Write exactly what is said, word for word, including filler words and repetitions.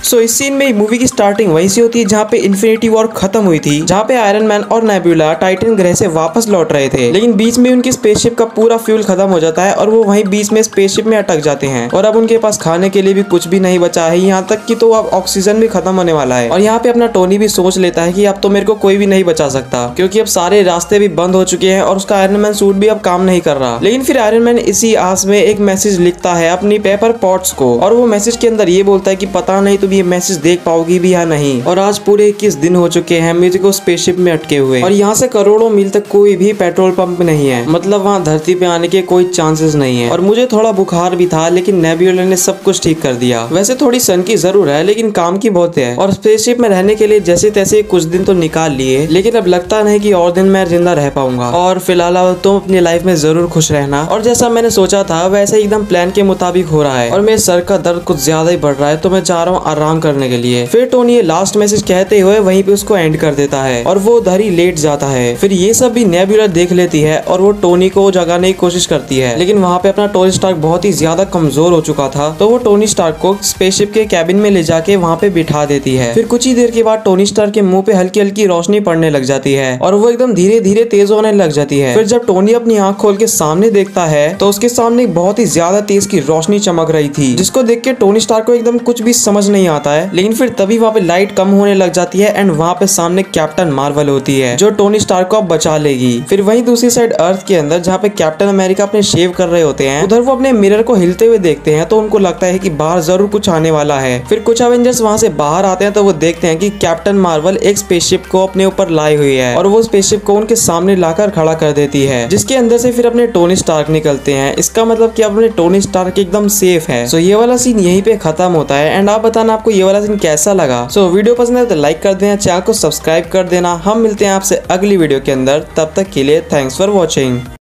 सो इस सीन में मूवी की स्टार्टिंग वहीं से होती है जहाँ पे इन्फिनिटी वॉर खत्म हुई थी, जहाँ पे आयरन मैन और नेबुला टाइटन ग्रह से वापस लौट रहे थे, लेकिन बीच में उनकी स्पेसशिप का पूरा फ्यूल खत्म हो जाता है और वो वहीं बीच में स्पेसशिप में अटक जाते हैं और अब उनके पास खाने के लिए भी कुछ भी नहीं बचा है, यहाँ तक कि तो अब ऑक्सीजन भी खत्म होने वाला है। और यहाँ पे अपना टोनी भी सोच लेता है कि अब तो मेरे को कोई भी नहीं बचा सकता, क्योंकि अब सारे रास्ते भी बंद हो चुके हैं और उसका आयरन मैन सूट भी अब काम नहीं कर रहा। लेकिन फिर आयरन मैन इसी आस में एक मैसेज लिखता है अपनी पेपर पॉट्स को, और वो मैसेज के अंदर ये बोलता है कि पता नहीं तुम ये मैसेज देख पाओगी भी या नहीं। और आज पूरे इक्कीस दिन हो चुके हैं मेरे को स्पेसशिप में अटके हुए, और यहाँ से करोड़ों मील तक कोई भी पेट्रोल पंप नहीं है, मतलब वहाँ धरती पे आने के कोई चांसेस नहीं है। और मुझे थोड़ा बुखार भी था, लेकिन नेबुला ने सब कुछ ठीक कर दिया। वैसे थोड़ी सन की जरूर है, लेकिन काम की बहुत है। और स्पेसशिप में रहने के लिए जैसे तैसे कुछ दिन तो निकाल लिए, लेकिन अब लगता नहीं कि और दिन मैं जिंदा रह पाऊंगा। और फिलहाल तुम अपनी लाइफ में जरूर खुश रहना। और जैसा मैंने सोचा था वैसे एकदम प्लान के मुताबिक हो रहा है, और मेरे सर का दर्द कुछ ज्यादा ही बढ़ रहा है, तो मैं चाह रहा हूँ आराम करने के लिए। फिर टोनी ये लास्ट मैसेज कहते हुए वहीं पे उसको एंड कर देता है और वो उधर ही लेट जाता है। फिर ये सब भी नेबुला देख लेती है और वो टोनी को जगाने की कोशिश करती है, लेकिन वहाँ पे अपना टोनी स्टार्क बहुत ही ज्यादा कमजोर हो चुका था, तो वो टोनी स्टार्क को स्पेसशिप के कैबिन में ले जाके वहाँ पे बिठा देती है। फिर कुछ ही देर के बाद टोनी स्टार्क के मुंह पे हल्की हल्की रोशनी पड़ने लग जाती है और वो एकदम धीरे धीरे तेज होने लग जाती है। फिर जब टोनी अपनी आंख खोल के सामने देखता है तो उसके सामने बहुत ही ज्यादा तेज की रोशनी चमक रही थी, जिसको देख के टोनी स्टार्क को एकदम कुछ भी समझ नहीं आता है। लेकिन फिर तभी वहाँ पे लाइट कम होने लग जाती है एंड वहाँ पे सामने कैप्टन मार्वल होती है जो टोनी स्टार्क को बचा लेगी। फिर वहीं दूसरी साइड अर्थ के अंदर जहाँ पे कैप्टन अमेरिका अपने शेव कर रहे होते हैं, उधर वो अपने मिरर को हिलते हुए देखते हैं तो उनको लगता है कि बाहर जरूर कुछ आने वाला है। फिर कुछ एवेंजर्स वहाँ से बाहर आते हैं तो वो देखते हैं कि कैप्टन मार्वल एक स्पेसशिप को अपने ऊपर लाई हुई है और वो स्पेसशिप को उनके सामने लाकर खड़ा कर देती है, जिसके अंदर से फिर अपने टोनी स्टार्क निकलते हैं। इसका मतलब कि अब अपने टोनी स्टार्क एकदम सेफ है। सो ये वाला सीन यहीं पे खत्म होता है एंड आप बताना आपको ये वाला सीन कैसा लगा। सो वीडियो पसंद है तो लाइक कर देना, चैनल को सब्सक्राइब कर देना। हम मिलते हैं आपसे अगली वीडियो के अंदर, तब तक के लिए थैंक्स फॉर वॉचिंग।